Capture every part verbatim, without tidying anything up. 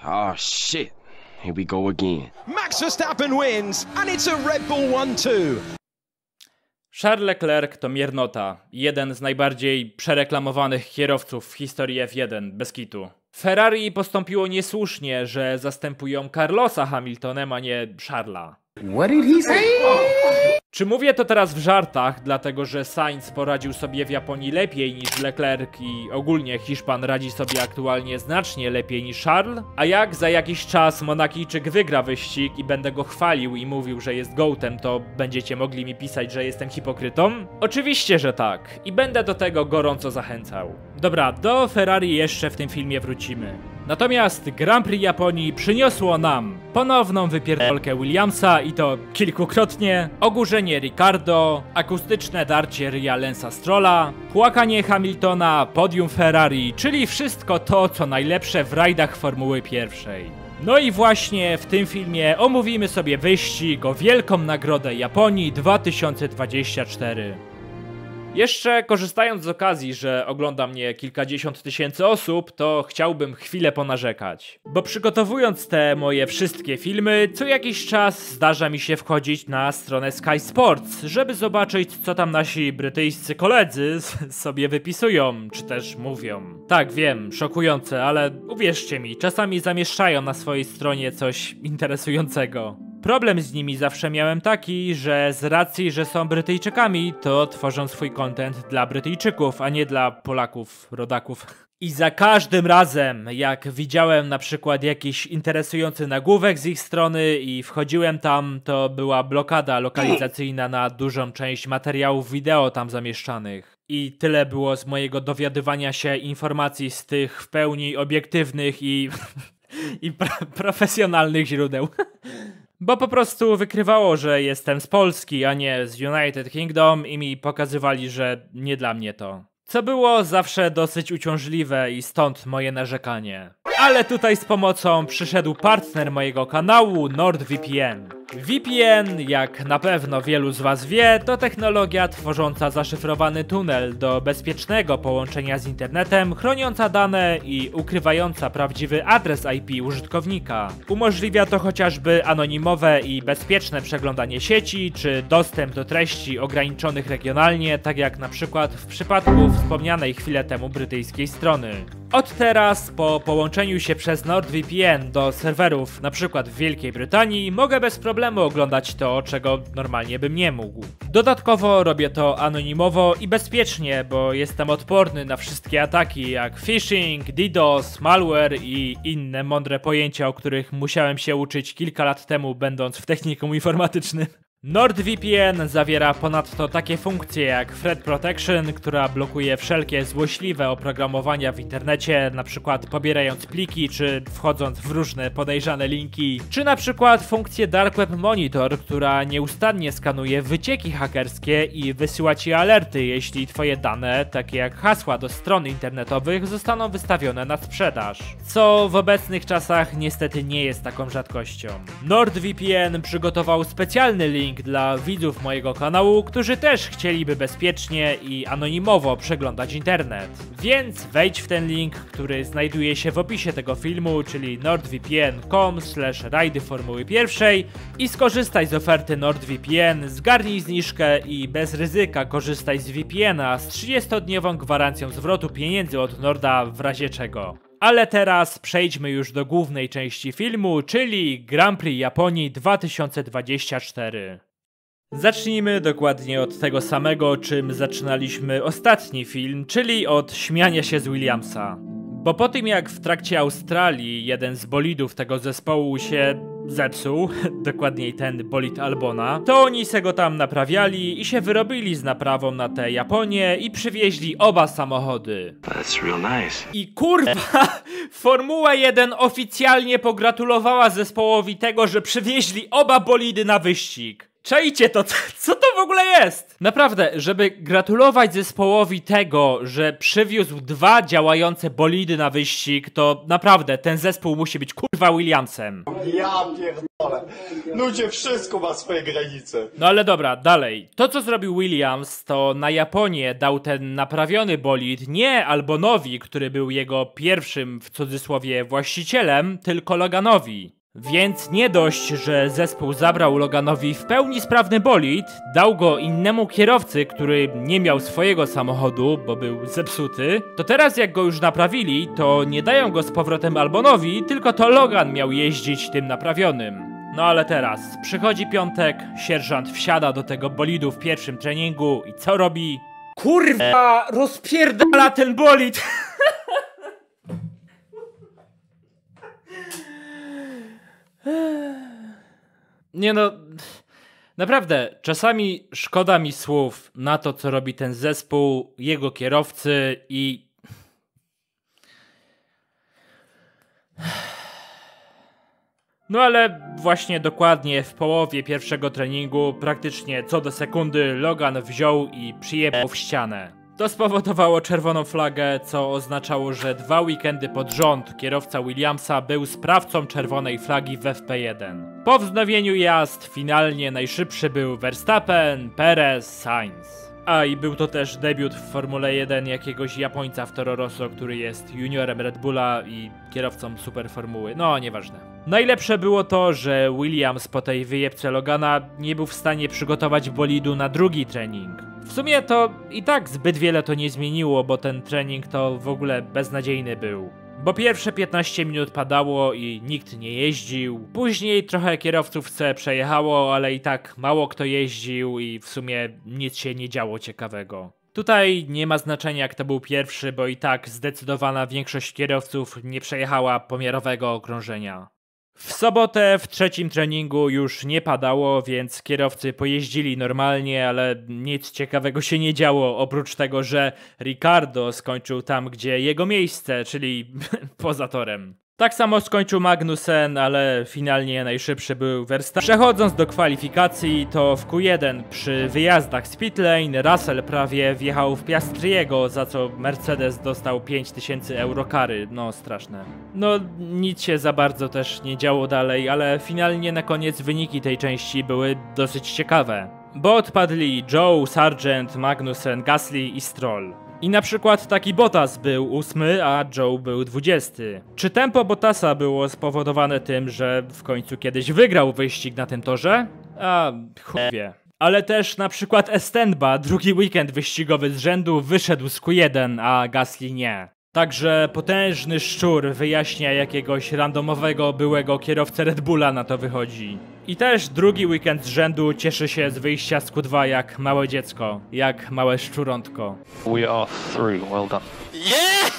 Oh shit. Here we go again. Max Verstappen wins and it's a Red Bull one two. Charles Leclerc to miernota, jeden z najbardziej przereklamowanych kierowców w historii F jeden, bez kitu. Ferrari postąpiło niesłusznie, że zastępują Carlosa Hamiltonem, a nie Charlesa. What did he say? Czy mówię to teraz w żartach, dlatego że Sainz poradził sobie w Japonii lepiej niż Leclerc i ogólnie Hiszpan radzi sobie aktualnie znacznie lepiej niż Charles? A jak za jakiś czas Monakijczyk wygra wyścig i będę go chwalił i mówił, że jest gołtem, to będziecie mogli mi pisać, że jestem hipokrytą? Oczywiście, że tak. I będę do tego gorąco zachęcał. Dobra, do Ferrari jeszcze w tym filmie wrócimy. Natomiast Grand Prix Japonii przyniosło nam ponowną wypierdolkę Williamsa i to kilkukrotnie, oburzenie Ricardo, akustyczne darcie Ria Lensa Strolla, płakanie Hamiltona, podium Ferrari, czyli wszystko to, co najlepsze w rajdach Formuły pierwszej. No i właśnie w tym filmie omówimy sobie wyścig o Wielką Nagrodę Japonii dwa tysiące dwudziesty czwarty. Jeszcze korzystając z okazji, że ogląda mnie kilkadziesiąt tysięcy osób, to chciałbym chwilę ponarzekać. Bo przygotowując te moje wszystkie filmy, co jakiś czas zdarza mi się wchodzić na stronę Sky Sports, żeby zobaczyć, co tam nasi brytyjscy koledzy sobie wypisują, czy też mówią. Tak, wiem, szokujące, ale uwierzcie mi, czasami zamieszczają na swojej stronie coś interesującego. Problem z nimi zawsze miałem taki, że z racji, że są Brytyjczykami, to tworzą swój content dla Brytyjczyków, a nie dla Polaków, rodaków. I za każdym razem, jak widziałem na przykład jakiś interesujący nagłówek z ich strony i wchodziłem tam, to była blokada lokalizacyjna na dużą część materiałów wideo tam zamieszczanych. I tyle było z mojego dowiadywania się informacji z tych w pełni obiektywnych i, i pro profesjonalnych źródeł. Bo po prostu wykrywało, że jestem z Polski, a nie z United Kingdom i mi pokazywali, że nie dla mnie to. Co było zawsze dosyć uciążliwe i stąd moje narzekanie. Ale tutaj z pomocą przyszedł partner mojego kanału, NordVPN. V P N, jak na pewno wielu z was wie, to technologia tworząca zaszyfrowany tunel do bezpiecznego połączenia z internetem, chroniąca dane i ukrywająca prawdziwy adres I P użytkownika. Umożliwia to chociażby anonimowe i bezpieczne przeglądanie sieci, czy dostęp do treści ograniczonych regionalnie, tak jak na przykład w przypadku wspomnianej chwilę temu brytyjskiej strony. Od teraz, po połączeniu się przez NordVPN do serwerów np. w Wielkiej Brytanii, mogę bez problemu oglądać to, czego normalnie bym nie mógł. Dodatkowo robię to anonimowo i bezpiecznie, bo jestem odporny na wszystkie ataki jak phishing, DDoS, malware i inne mądre pojęcia, o których musiałem się uczyć kilka lat temu, będąc w technikum informatycznym. NordVPN zawiera ponadto takie funkcje jak Threat Protection, która blokuje wszelkie złośliwe oprogramowania w internecie, np. pobierając pliki czy wchodząc w różne podejrzane linki, czy np. funkcję Dark Web Monitor, która nieustannie skanuje wycieki hakerskie i wysyła ci alerty, jeśli twoje dane, takie jak hasła do stron internetowych, zostaną wystawione na sprzedaż. Co w obecnych czasach niestety nie jest taką rzadkością. NordVPN przygotował specjalny link dla widzów mojego kanału, którzy też chcieliby bezpiecznie i anonimowo przeglądać internet. Więc wejdź w ten link, który znajduje się w opisie tego filmu, czyli nordvpn kropka com slash rajdy Formuły pierwszej i skorzystaj z oferty NordVPN, zgarnij zniżkę i bez ryzyka korzystaj z V P N a z trzydziestodniową gwarancją zwrotu pieniędzy od Norda w razie czego. Ale teraz przejdźmy już do głównej części filmu, czyli Grand Prix Japonii dwa tysiące dwudziesty czwarty. Zacznijmy dokładnie od tego samego, czym zaczynaliśmy ostatni film, czyli od śmiania się z Williamsa. Bo po tym jak w trakcie Australii jeden z bolidów tego zespołu się zepsuł, dokładniej ten bolid Albona, to oni se go tam naprawiali i się wyrobili z naprawą na tę Japonię i przywieźli oba samochody. That's real nice. I kurwa, Formuła jeden oficjalnie pogratulowała zespołowi tego, że przywieźli oba bolidy na wyścig. czajcie to, co to w ogóle jest? Naprawdę, żeby gratulować zespołowi tego, że przywiózł dwa działające bolidy na wyścig, to naprawdę ten zespół musi być kurwa Williamsem. Ja pierdolę. Ludzie, wszystko ma swoje granice. No ale dobra, dalej. To co zrobił Williams, to na Japonię dał ten naprawiony bolid nie Albonowi, który był jego pierwszym w cudzysłowie właścicielem, tylko Loganowi. Więc nie dość, że zespół zabrał Loganowi w pełni sprawny bolid, dał go innemu kierowcy, który nie miał swojego samochodu, bo był zepsuty, to teraz jak go już naprawili, to nie dają go z powrotem Albonowi, tylko to Logan miał jeździć tym naprawionym. No ale teraz, przychodzi piątek, sierżant wsiada do tego bolidu w pierwszym treningu i co robi? Kurwa, rozpierdala ten bolid! Nie no, naprawdę, czasami szkoda mi słów na to, co robi ten zespół, jego kierowcy i... No ale właśnie dokładnie w połowie pierwszego treningu, praktycznie co do sekundy, Logan wziął i przyjebał w ścianę. To spowodowało czerwoną flagę, co oznaczało, że dwa weekendy pod rząd kierowca Williamsa był sprawcą czerwonej flagi w F P jeden. Po wznowieniu jazd finalnie najszybszy był Verstappen, Perez, Sainz. A i był to też debiut w Formule jeden jakiegoś Japońca w Toro Rosso, który jest juniorem Red Bulla i kierowcą superformuły. No, nieważne. Najlepsze było to, że Williams po tej wyjebce Logana nie był w stanie przygotować bolidu na drugi trening. W sumie to i tak zbyt wiele to nie zmieniło, bo ten trening to w ogóle beznadziejny był. Bo pierwsze piętnaście minut padało i nikt nie jeździł. Później trochę kierowców C przejechało, ale i tak mało kto jeździł i w sumie nic się nie działo ciekawego. Tutaj nie ma znaczenia kto był pierwszy, bo i tak zdecydowana większość kierowców nie przejechała pomiarowego okrążenia. W sobotę w trzecim treningu już nie padało, więc kierowcy pojeździli normalnie, ale nic ciekawego się nie działo, oprócz tego, że Ricciardo skończył tam, gdzie jego miejsce, czyli poza torem. Tak samo skończył Magnussen, ale finalnie najszybszy był Verstappen. Przechodząc do kwalifikacji, to w Q jeden przy wyjazdach z pit lane Russell prawie wjechał w Piastriego, za co Mercedes dostał pięć tysięcy euro kary. No straszne. No nic się za bardzo też nie działo dalej, ale finalnie na koniec wyniki tej części były dosyć ciekawe. Bo odpadli Joe, Sargent, Magnussen, Gasly i Stroll. I na przykład taki Bottas był ósmy, a Joe był dwudziesty. Czy tempo Bottasa było spowodowane tym, że w końcu kiedyś wygrał wyścig na tym torze? A chuj wie. Ale też na przykład Estenba drugi weekend wyścigowy z rzędu wyszedł z Q jeden, a Gasly nie. Także potężny szczur wyjaśnia jakiegoś randomowego byłego kierowcę Red Bulla na to wychodzi. I też drugi weekend z rzędu cieszy się z wyjścia z Q dwa jak małe dziecko, jak małe szczurątko. We are through, well done. Yeah!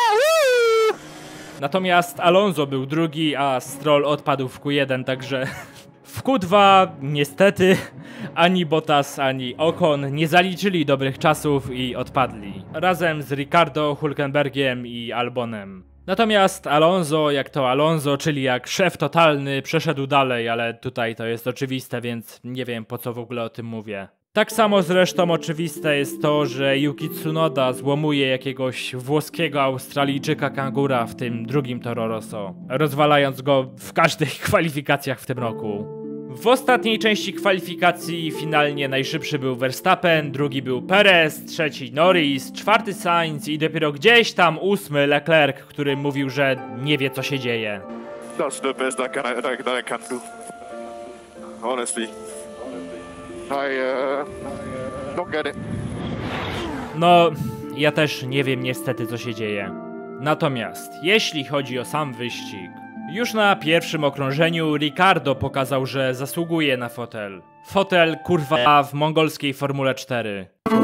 Natomiast Alonso był drugi, a Stroll odpadł w Q jeden, także w Q dwa niestety ani Bottas, ani Ocon nie zaliczyli dobrych czasów i odpadli. Razem z Ricciardo, Hülkenbergiem i Albonem. Natomiast Alonso, jak to Alonso, czyli jak szef totalny, przeszedł dalej, ale tutaj to jest oczywiste, więc nie wiem po co w ogóle o tym mówię. Tak samo zresztą oczywiste jest to, że Yuki Tsunoda złomuje jakiegoś włoskiego Australijczyka kangura w tym drugim Toro Rosso, rozwalając go w każdych kwalifikacjach w tym roku. W ostatniej części kwalifikacji finalnie najszybszy był Verstappen, drugi był Perez, trzeci Norris, czwarty Sainz i dopiero gdzieś tam ósmy Leclerc, który mówił, że nie wie co się dzieje. That's the best I can, I, that I can do. Honestly. I uh, don't get it. No, ja też nie wiem niestety co się dzieje. Natomiast jeśli chodzi o sam wyścig, już na pierwszym okrążeniu Ricciardo pokazał, że zasługuje na fotel. Fotel kurwa w mongolskiej Formule cztery.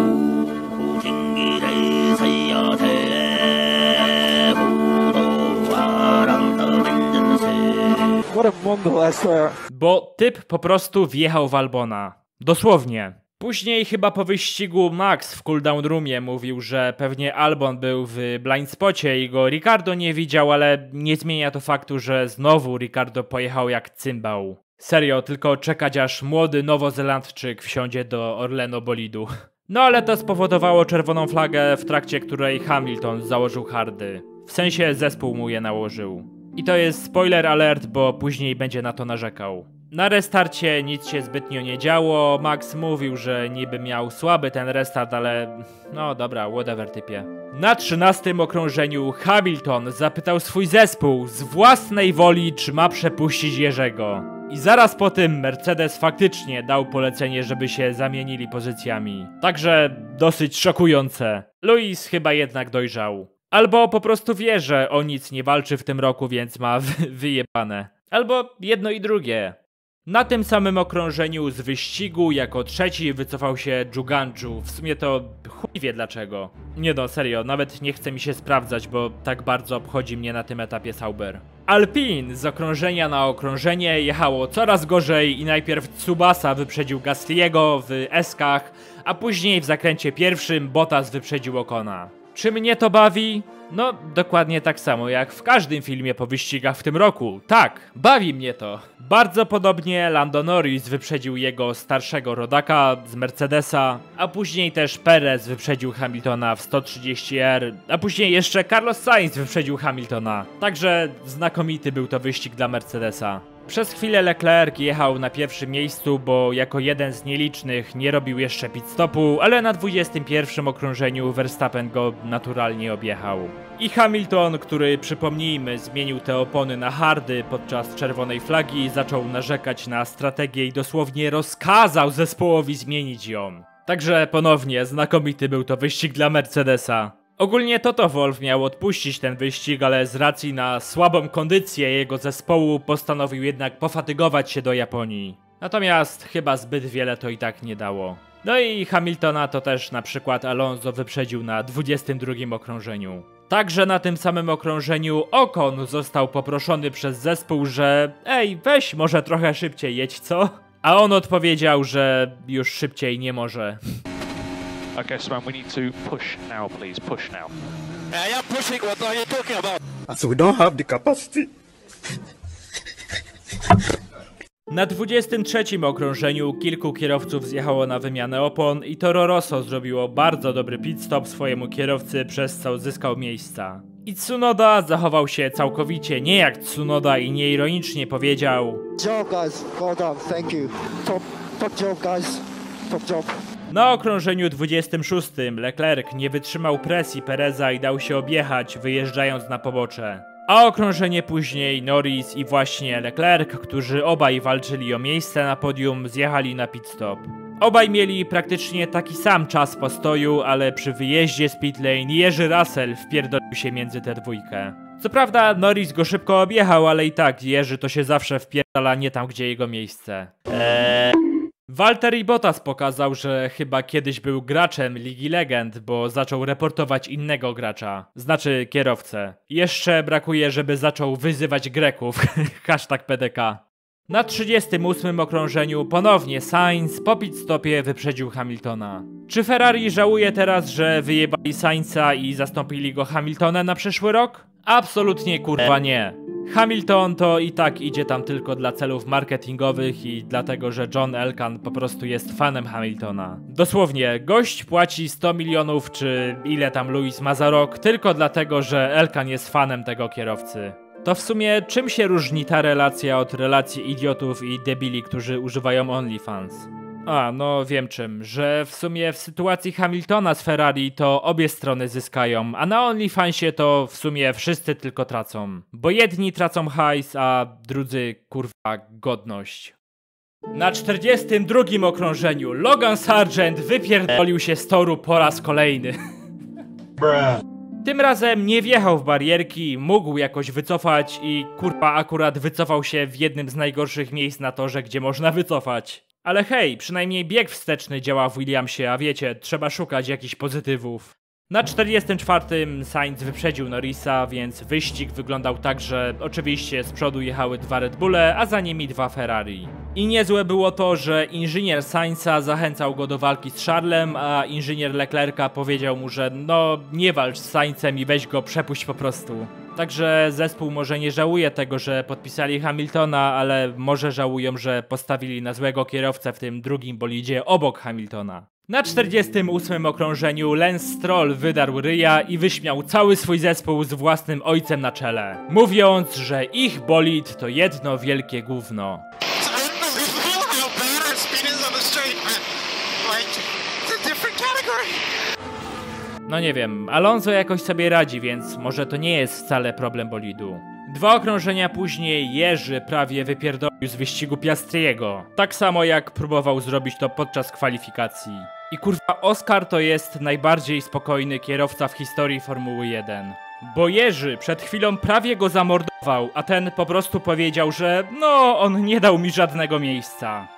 What a Mongol, I swear. Bo typ po prostu wjechał w Albona. Dosłownie. Później chyba po wyścigu Max w cooldown roomie mówił, że pewnie Albon był w blind spocie i go Ricciardo nie widział, ale nie zmienia to faktu, że znowu Ricciardo pojechał jak cymbał. Serio, tylko czekać aż młody Nowozelandczyk wsiądzie do Orleno bolidu. No ale to spowodowało czerwoną flagę, w trakcie której Hamilton założył hardy. W sensie zespół mu je nałożył. I to jest spoiler alert, bo później będzie na to narzekał. Na restarcie nic się zbytnio nie działo, Max mówił, że niby miał słaby ten restart, ale no dobra, whatever typie. Na trzynastym okrążeniu Hamilton zapytał swój zespół z własnej woli, czy ma przepuścić Jerzego. I zaraz po tym Mercedes faktycznie dał polecenie, żeby się zamienili pozycjami. Także dosyć szokujące. Lewis chyba jednak dojrzał. Albo po prostu wie, że o nic nie walczy w tym roku, więc ma wyjebane. Albo jedno i drugie. Na tym samym okrążeniu z wyścigu jako trzeci wycofał się Juganju. W sumie to chuj wie dlaczego. Nie no, serio, nawet nie chce mi się sprawdzać, bo tak bardzo obchodzi mnie na tym etapie Sauber. Alpine z okrążenia na okrążenie jechało coraz gorzej i najpierw Tsubasa wyprzedził Gasly'ego w eskach, a później w zakręcie pierwszym Bottas wyprzedził Ocona. Czy mnie to bawi? No, dokładnie tak samo jak w każdym filmie po wyścigach w tym roku. Tak, bawi mnie to. Bardzo podobnie Lando Norris wyprzedził jego starszego rodaka z Mercedesa, a później też Perez wyprzedził Hamiltona w sto trzydzieści R, a później jeszcze Carlos Sainz wyprzedził Hamiltona. Także znakomity był to wyścig dla Mercedesa. Przez chwilę Leclerc jechał na pierwszym miejscu, bo jako jeden z nielicznych nie robił jeszcze pit stopu, ale na dwudziestym pierwszym okrążeniu Verstappen go naturalnie objechał. I Hamilton, który przypomnijmy zmienił te opony na hardy podczas czerwonej flagi, zaczął narzekać na strategię i dosłownie rozkazał zespołowi zmienić ją. Także ponownie znakomity był to wyścig dla Mercedesa. Ogólnie Toto Wolff miał odpuścić ten wyścig, ale z racji na słabą kondycję jego zespołu postanowił jednak pofatygować się do Japonii. Natomiast chyba zbyt wiele to i tak nie dało. No i Hamiltona to też na przykład Alonso wyprzedził na dwudziestym drugim okrążeniu. Także na tym samym okrążeniu Ocon został poproszony przez zespół, że ej, weź może trochę szybciej jedź, co? A on odpowiedział, że już szybciej nie może. Okay, Simon, we need to push now, please. Push now. I am pushing. What are you talking about? So we don't have the capacity. Na dwudziestym trzecim okrążeniu kilku kierowców zjechało na wymianę opon i Toro Rosso zrobiło bardzo dobry pit stop swojemu kierowcy, przez co zyskał miejsca. I Tsunoda zachował się całkowicie nie jak Tsunoda i nieironicznie powiedział: Job, guys. Well done. Thank you. Top, top job, guys. Top job. Na okrążeniu dwudziestym szóstym Leclerc nie wytrzymał presji Pereza i dał się objechać, wyjeżdżając na pobocze. A okrążenie później Norris i właśnie Leclerc, którzy obaj walczyli o miejsce na podium, zjechali na pit stop. Obaj mieli praktycznie taki sam czas postoju, ale przy wyjeździe z pit lane Jerzy Russell wpierdolił się między tę dwójkę. Co prawda Norris go szybko objechał, ale i tak Jerzy to się zawsze wpierdala nie tam, gdzie jego miejsce. Eee... Valtteri Bottas pokazał, że chyba kiedyś był graczem Ligi Legend, bo zaczął reportować innego gracza, znaczy kierowcę. Jeszcze brakuje, żeby zaczął wyzywać Greków, hashtag P D K. Na trzydziestym ósmym okrążeniu ponownie Sainz po pit stopie wyprzedził Hamiltona. Czy Ferrari żałuje teraz, że wyjebali Sainza i zastąpili go Hamiltonem na przyszły rok? Absolutnie kurwa nie. Hamilton to i tak idzie tam tylko dla celów marketingowych i dlatego, że John Elkann po prostu jest fanem Hamiltona. Dosłownie, gość płaci sto milionów czy ile tam Lewis ma za rok tylko dlatego, że Elkann jest fanem tego kierowcy. To w sumie czym się różni ta relacja od relacji idiotów i debili, którzy używają OnlyFans? A, no wiem czym, że w sumie w sytuacji Hamiltona z Ferrari to obie strony zyskają, a na OnlyFansie to w sumie wszyscy tylko tracą. Bo jedni tracą hajs, a drudzy kurwa godność. Na czterdziestym drugim okrążeniu Logan Sargent wypierdolił się z toru po raz kolejny. Tym razem nie wjechał w barierki, mógł jakoś wycofać i kurwa akurat wycofał się w jednym z najgorszych miejsc na torze, gdzie można wycofać. Ale hej, przynajmniej bieg wsteczny działa w Williamsie, a wiecie, trzeba szukać jakichś pozytywów. Na czterdziestym czwartym Sainz wyprzedził Norrisa, więc wyścig wyglądał tak, że oczywiście z przodu jechały dwa Red Bulle, a za nimi dwa Ferrari. I niezłe było to, że inżynier Sainza zachęcał go do walki z Charlesem, a inżynier Leclerca powiedział mu, że no nie walcz z Sainzem i weź go przepuść po prostu. Także zespół może nie żałuje tego, że podpisali Hamiltona, ale może żałują, że postawili na złego kierowcę w tym drugim bolidzie obok Hamiltona. Na czterdziestym ósmym okrążeniu Lance Stroll wydarł ryja i wyśmiał cały swój zespół z własnym ojcem na czele, mówiąc, że ich bolid to jedno wielkie gówno. No nie wiem, Alonso jakoś sobie radzi, więc może to nie jest wcale problem bolidu. Dwa okrążenia później Jerzy prawie wypierdolił z wyścigu Piastriego, tak samo jak próbował zrobić to podczas kwalifikacji. I kurwa, Oscar to jest najbardziej spokojny kierowca w historii Formuły jeden. Bo Jerzy przed chwilą prawie go zamordował, a ten po prostu powiedział, że no, on nie dał mi żadnego miejsca.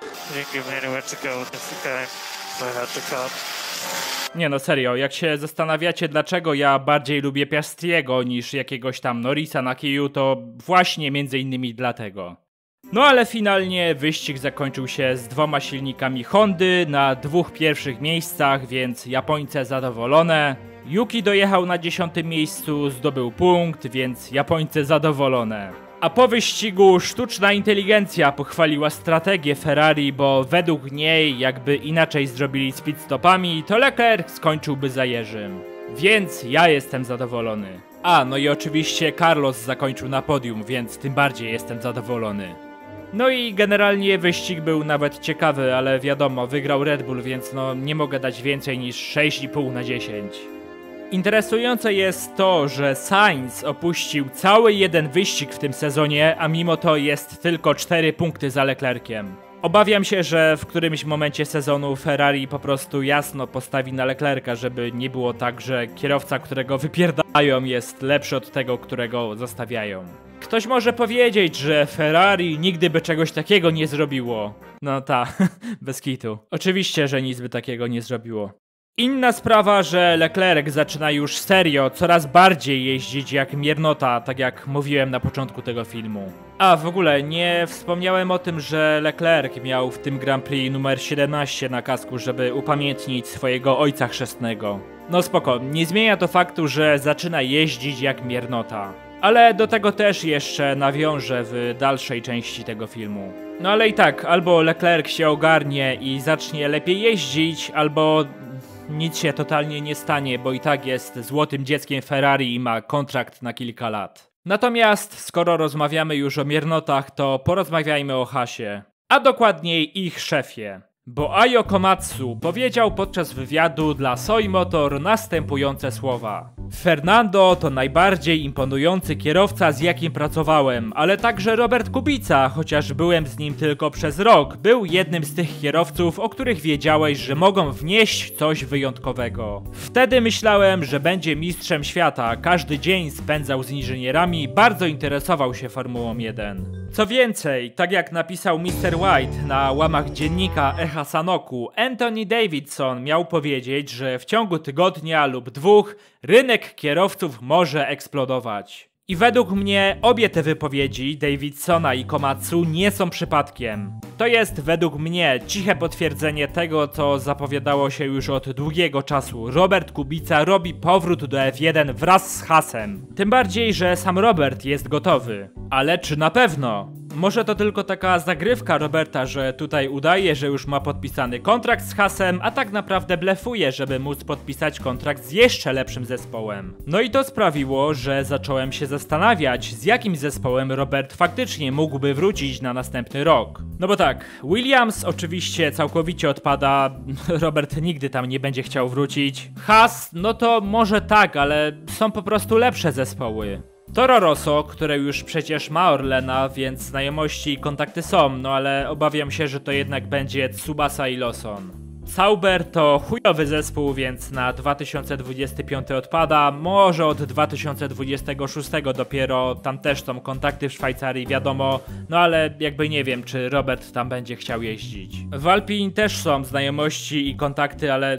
Nie no, serio, jak się zastanawiacie, dlaczego ja bardziej lubię Piastriego niż jakiegoś tam Norrisa na kiju, to właśnie między innymi dlatego. No ale finalnie wyścig zakończył się z dwoma silnikami Hondy na dwóch pierwszych miejscach, więc Japońce zadowolone. Yuki dojechał na dziesiątym miejscu, zdobył punkt, więc Japońcy zadowolone. A po wyścigu sztuczna inteligencja pochwaliła strategię Ferrari, bo według niej jakby inaczej zrobili z pitstopami, to Leclerc skończyłby za Jerzym. Więc ja jestem zadowolony. A, no i oczywiście Carlos zakończył na podium, więc tym bardziej jestem zadowolony. No i generalnie wyścig był nawet ciekawy, ale wiadomo, wygrał Red Bull, więc no nie mogę dać więcej niż sześć i pół na dziesięć. Interesujące jest to, że Sainz opuścił cały jeden wyścig w tym sezonie, a mimo to jest tylko cztery punkty za Leclerciem. Obawiam się, że w którymś momencie sezonu Ferrari po prostu jasno postawi na Leclerca, żeby nie było tak, że kierowca, którego wypierdają, jest lepszy od tego, którego zostawiają. Ktoś może powiedzieć, że Ferrari nigdy by czegoś takiego nie zrobiło. No ta, bez kitu. Oczywiście, że nic by takiego nie zrobiło. Inna sprawa, że Leclerc zaczyna już serio coraz bardziej jeździć jak miernota, tak jak mówiłem na początku tego filmu. A w ogóle nie wspomniałem o tym, że Leclerc miał w tym Grand Prix numer siedemnaście na kasku, żeby upamiętnić swojego ojca chrzestnego. No spoko, nie zmienia to faktu, że zaczyna jeździć jak miernota. Ale do tego też jeszcze nawiążę w dalszej części tego filmu. No ale i tak, albo Leclerc się ogarnie i zacznie lepiej jeździć, albo nic się totalnie nie stanie, bo i tak jest złotym dzieckiem Ferrari i ma kontrakt na kilka lat. Natomiast skoro rozmawiamy już o miernotach, to porozmawiajmy o Haasie, a dokładniej ich szefie. Bo Ayo Komatsu powiedział podczas wywiadu dla Soy Motor następujące słowa. Fernando to najbardziej imponujący kierowca, z jakim pracowałem, ale także Robert Kubica, chociaż byłem z nim tylko przez rok, był jednym z tych kierowców, o których wiedziałeś, że mogą wnieść coś wyjątkowego. Wtedy myślałem, że będzie mistrzem świata, każdy dzień spędzał z inżynierami, bardzo interesował się Formułą jeden. Co więcej, tak jak napisał mister White na łamach dziennika Echa Sanoku, Anthony Davidson miał powiedzieć, że w ciągu tygodnia lub dwóch rynek kierowców może eksplodować. I według mnie obie te wypowiedzi Davidsona i Komatsu nie są przypadkiem. To jest według mnie ciche potwierdzenie tego, co zapowiadało się już od długiego czasu. Robert Kubica robi powrót do F jeden wraz z Haasem. Tym bardziej, że sam Robert jest gotowy. Ale czy na pewno? Może to tylko taka zagrywka Roberta, że tutaj udaje, że już ma podpisany kontrakt z Haasem, a tak naprawdę blefuje, żeby móc podpisać kontrakt z jeszcze lepszym zespołem. No i to sprawiło, że zacząłem się zastanawiać, z jakim zespołem Robert faktycznie mógłby wrócić na następny rok. No bo tak, Williams oczywiście całkowicie odpada, Robert nigdy tam nie będzie chciał wrócić. Haas, no to może tak, ale są po prostu lepsze zespoły. Toro Rosso, które już przecież ma Orlena, więc znajomości i kontakty są, no ale obawiam się, że to jednak będzie Tsubasa i Lawson. Sauber to chujowy zespół, więc na dwa tysiące dwudziesty piąty odpada, może od dwa tysiące dwudziestego szóstego dopiero, tam też są kontakty w Szwajcarii, wiadomo, no ale jakby nie wiem, czy Robert tam będzie chciał jeździć. W Alpine też są znajomości i kontakty, ale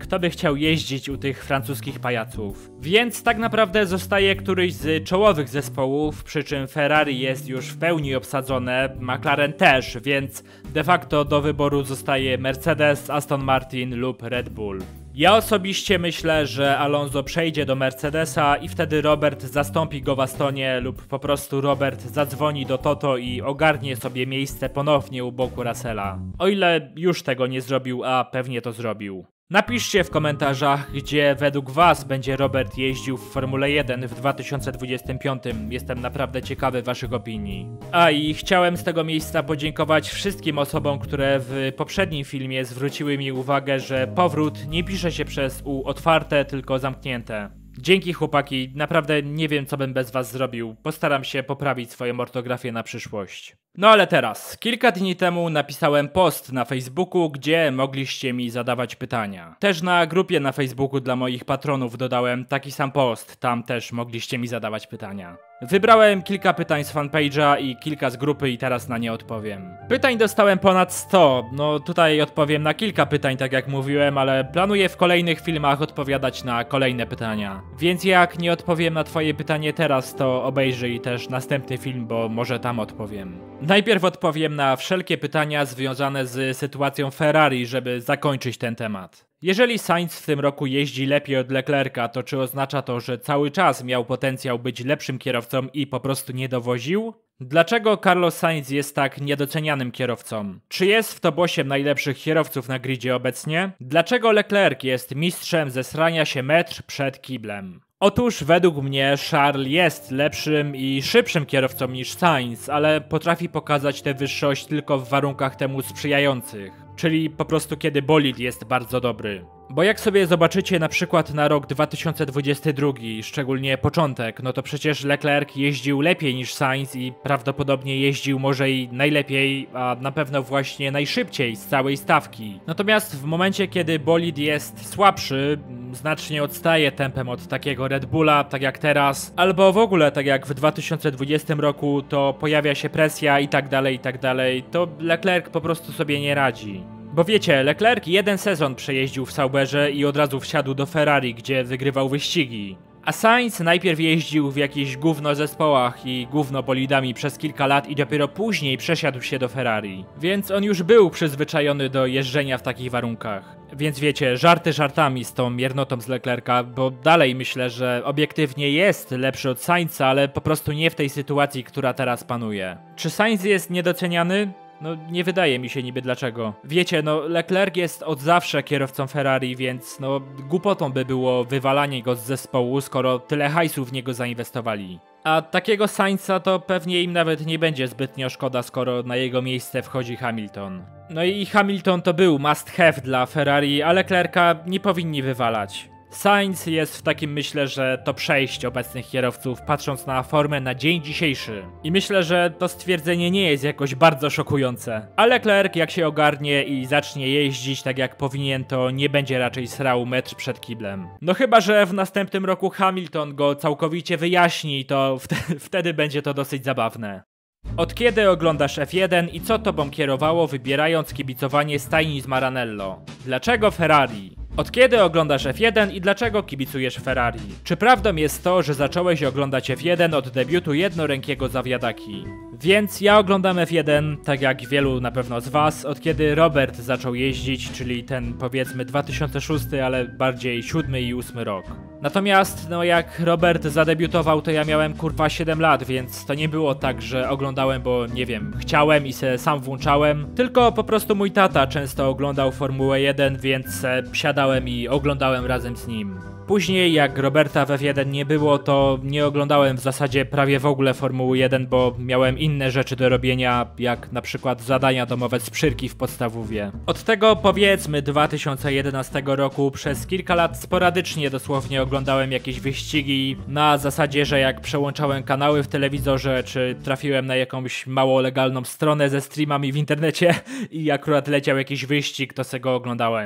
kto by chciał jeździć u tych francuskich pajaców. Więc tak naprawdę zostaje któryś z czołowych zespołów, przy czym Ferrari jest już w pełni obsadzone, McLaren też, więc de facto do wyboru zostaje Mercedes, Aston Martin lub Red Bull. Ja osobiście myślę, że Alonso przejdzie do Mercedesa i wtedy Robert zastąpi go w Astonie lub po prostu Robert zadzwoni do Toto i ogarnie sobie miejsce ponownie u boku Russella. O ile już tego nie zrobił, a pewnie to zrobił. Napiszcie w komentarzach, gdzie według was będzie Robert jeździł w Formule jeden w dwa tysiące dwudziestym piątym. Jestem naprawdę ciekawy waszych opinii. A i chciałem z tego miejsca podziękować wszystkim osobom, które w poprzednim filmie zwróciły mi uwagę, że powrót nie pisze się przez U otwarte, tylko zamknięte. Dzięki chłopaki, naprawdę nie wiem co bym bez was zrobił, postaram się poprawić swoją ortografię na przyszłość. No ale teraz, kilka dni temu napisałem post na Facebooku, gdzie mogliście mi zadawać pytania. Też na grupie na Facebooku dla moich patronów dodałem taki sam post, tam też mogliście mi zadawać pytania. Wybrałem kilka pytań z fanpage'a i kilka z grupy i teraz na nie odpowiem. Pytań dostałem ponad sto, no tutaj odpowiem na kilka pytań tak jak mówiłem, ale planuję w kolejnych filmach odpowiadać na kolejne pytania. Więc jak nie odpowiem na twoje pytanie teraz, to obejrzyj też następny film, bo może tam odpowiem. Najpierw odpowiem na wszelkie pytania związane z sytuacją Ferrari, żeby zakończyć ten temat. Jeżeli Sainz w tym roku jeździ lepiej od Leclerca, to czy oznacza to, że cały czas miał potencjał być lepszym kierowcą i po prostu nie dowoził? Dlaczego Carlos Sainz jest tak niedocenianym kierowcą? Czy jest w top osiem najlepszych kierowców na gridzie obecnie? Dlaczego Leclerc jest mistrzem ze srania się metr przed kiblem? Otóż według mnie Charles jest lepszym i szybszym kierowcą niż Sainz, ale potrafi pokazać tę wyższość tylko w warunkach temu sprzyjających. Czyli po prostu kiedy bolid jest bardzo dobry. Bo jak sobie zobaczycie na przykład na rok dwa tysiące dwudziesty drugi, szczególnie początek, no to przecież Leclerc jeździł lepiej niż Sainz i prawdopodobnie jeździł może i najlepiej, a na pewno właśnie najszybciej z całej stawki. Natomiast w momencie kiedy bolid jest słabszy, znacznie odstaje tempem od takiego Red Bulla, tak jak teraz, albo w ogóle tak jak w dwa tysiące dwudziestym roku, to pojawia się presja i tak dalej, i tak dalej, to Leclerc po prostu sobie nie radzi. Bo wiecie, Leclerc jeden sezon przejeździł w Sauberze i od razu wsiadł do Ferrari, gdzie wygrywał wyścigi. A Sainz najpierw jeździł w jakichś gówno zespołach i gówno bolidami przez kilka lat i dopiero później przesiadł się do Ferrari. Więc on już był przyzwyczajony do jeżdżenia w takich warunkach. Więc wiecie, żarty żartami z tą miernotą z Leclerca, bo dalej myślę, że obiektywnie jest lepszy od Sainza, ale po prostu nie w tej sytuacji, która teraz panuje. Czy Sainz jest niedoceniany? No nie wydaje mi się niby dlaczego. Wiecie, no Leclerc jest od zawsze kierowcą Ferrari, więc no głupotą by było wywalanie go z zespołu, skoro tyle hajsu w niego zainwestowali. A takiego Sainza to pewnie im nawet nie będzie zbytnio szkoda, skoro na jego miejsce wchodzi Hamilton. No i Hamilton to był must have dla Ferrari, a Leclerca nie powinni wywalać. Sainz jest w takim, myślę, że to przejść obecnych kierowców, patrząc na formę na dzień dzisiejszy. I myślę, że to stwierdzenie nie jest jakoś bardzo szokujące. A Leclerc jak się ogarnie i zacznie jeździć tak jak powinien, to nie będzie raczej srał metr przed kiblem. No chyba, że w następnym roku Hamilton go całkowicie wyjaśni, to wtedy, wtedy będzie to dosyć zabawne. Od kiedy oglądasz F jeden i co tobą kierowało, wybierając kibicowanie stajni z Maranello? Dlaczego Ferrari? Od kiedy oglądasz F jeden i dlaczego kibicujesz Ferrari? Czy prawdą jest to, że zacząłeś oglądać F jeden od debiutu jednorękiego zawiadaki? Więc ja oglądam F jeden, tak jak wielu na pewno z was, od kiedy Robert zaczął jeździć, czyli ten powiedzmy dwa tysiące szósty, ale bardziej siódmy i ósmy rok. Natomiast, no jak Robert zadebiutował, to ja miałem kurwa siedem lat, więc to nie było tak, że oglądałem, bo nie wiem, chciałem i se sam włączałem, tylko po prostu mój tata często oglądał Formułę jeden, więc se siadałem i oglądałem razem z nim. Później, jak Roberta w F jeden nie było, to nie oglądałem w zasadzie prawie w ogóle Formuły jeden, bo miałem inne rzeczy do robienia, jak na przykład zadania domowe z przyrki w podstawówie. Od tego powiedzmy dwa tysiące jedenastego roku przez kilka lat sporadycznie dosłownie oglądałem jakieś wyścigi na zasadzie, że jak przełączałem kanały w telewizorze, czy trafiłem na jakąś mało legalną stronę ze streamami w internecie i akurat leciał jakiś wyścig, to se go oglądałem.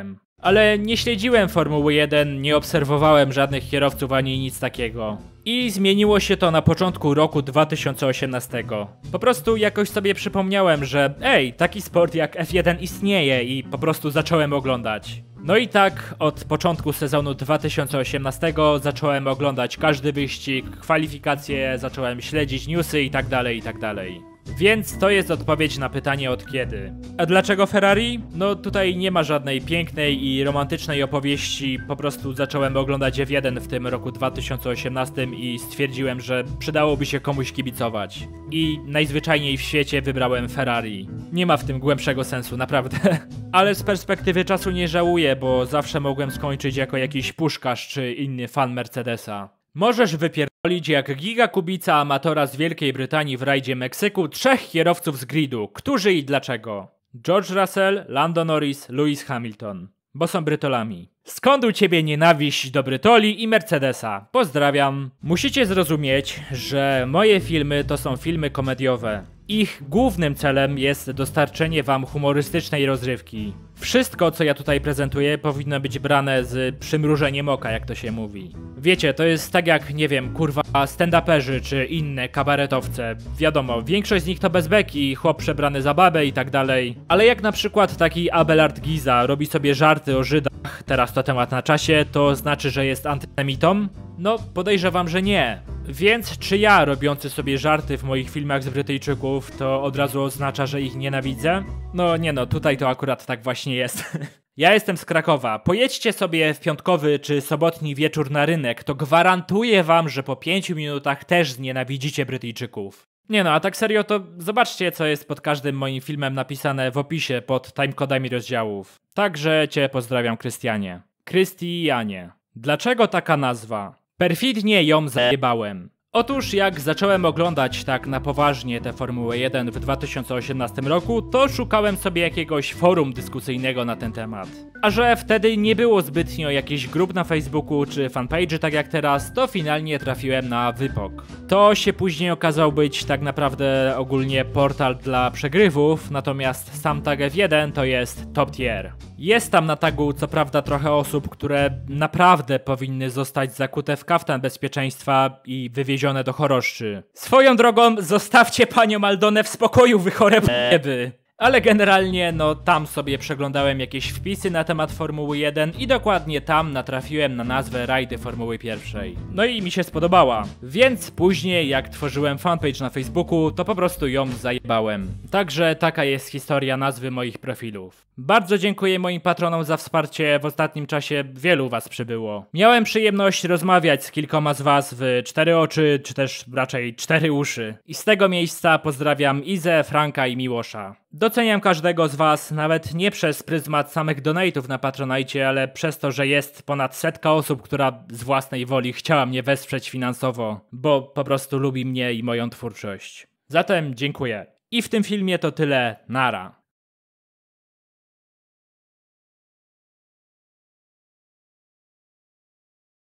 Ale nie śledziłem Formuły jeden, nie obserwowałem żadnych kierowców ani nic takiego. I zmieniło się to na początku roku dwa tysiące osiemnastego. Po prostu jakoś sobie przypomniałem, że ej, taki sport jak F jeden istnieje i po prostu zacząłem oglądać. No i tak od początku sezonu dwa tysiące osiemnastego zacząłem oglądać każdy wyścig, kwalifikacje, zacząłem śledzić newsy i tak dalej, i tak dalej. Więc to jest odpowiedź na pytanie od kiedy. A dlaczego Ferrari? No tutaj nie ma żadnej pięknej i romantycznej opowieści, po prostu zacząłem oglądać F jeden w tym roku dwa tysiące osiemnastym i stwierdziłem, że przydałoby się komuś kibicować. I najzwyczajniej w świecie wybrałem Ferrari. Nie ma w tym głębszego sensu, naprawdę. Ale z perspektywy czasu nie żałuję, bo zawsze mogłem skończyć jako jakiś puszkarz czy inny fan Mercedesa. Możesz wypierdolić jak giga kubica amatora z Wielkiej Brytanii w rajdzie Meksyku trzech kierowców z gridu. Którzy i dlaczego? George Russell, Lando Norris, Lewis Hamilton. Bo są Brytolami. Skąd u ciebie nienawiść do Brytoli i Mercedesa? Pozdrawiam. Musicie zrozumieć, że moje filmy to są filmy komediowe. Ich głównym celem jest dostarczenie wam humorystycznej rozrywki. Wszystko, co ja tutaj prezentuję, powinno być brane z przymrużeniem oka, jak to się mówi. Wiecie, to jest tak jak, nie wiem, kurwa, stand-uperzy czy inne kabaretowce. Wiadomo, większość z nich to bez beki, chłop przebrany za babę i tak dalej. Ale jak na przykład taki Abelard Giza robi sobie żarty o Żydach, teraz to temat na czasie, to znaczy, że jest antysemitą? No, podejrzewam, że nie. Więc czy ja, robiący sobie żarty w moich filmach z Brytyjczyków, to od razu oznacza, że ich nienawidzę? No nie no, tutaj to akurat tak właśnie jest. Ja jestem z Krakowa. Pojedźcie sobie w piątkowy czy sobotni wieczór na rynek, to gwarantuję wam, że po pięciu minutach też znienawidzicie Brytyjczyków. Nie no, a tak serio to zobaczcie, co jest pod każdym moim filmem napisane w opisie pod timekodami rozdziałów. Także cię pozdrawiam, Krystianie. Krystianie. Dlaczego taka nazwa? Perfidnie ją zajebałem. Otóż jak zacząłem oglądać tak na poważnie tę Formułę jeden w dwa tysiące osiemnastym roku, to szukałem sobie jakiegoś forum dyskusyjnego na ten temat. A że wtedy nie było zbytnio jakichś grup na Facebooku czy fanpage'y tak jak teraz, to finalnie trafiłem na Wypok. To się później okazał być tak naprawdę ogólnie portal dla przegrywów, natomiast sam tag F jeden to jest top tier. Jest tam na tagu co prawda trochę osób, które naprawdę powinny zostać zakute w kaftan bezpieczeństwa i wywiezione do choroszczy. Swoją drogą zostawcie panią Aldonę w spokoju, wy chore b***y. Ale generalnie, no tam sobie przeglądałem jakieś wpisy na temat Formuły jeden i dokładnie tam natrafiłem na nazwę rajdy Formuły pierwszej. No i mi się spodobała. Więc później, jak tworzyłem fanpage na Facebooku, to po prostu ją zajebałem. Także taka jest historia nazwy moich profilów. Bardzo dziękuję moim patronom za wsparcie, w ostatnim czasie wielu was przybyło. Miałem przyjemność rozmawiać z kilkoma z was w cztery oczy, czy też raczej cztery uszy. I z tego miejsca pozdrawiam Izę, Franka i Miłosza. Doceniam każdego z was, nawet nie przez pryzmat samych donate'ów na Patronite, ale przez to, że jest ponad setka osób, która z własnej woli chciała mnie wesprzeć finansowo, bo po prostu lubi mnie i moją twórczość. Zatem dziękuję. I w tym filmie to tyle, nara.